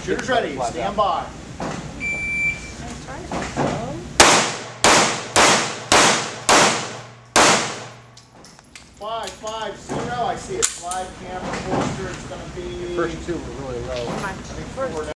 Shooters ready. Stand by. Five, 5-0. I see it. Slide camera holster. It's going to be. First two were really low. I think 4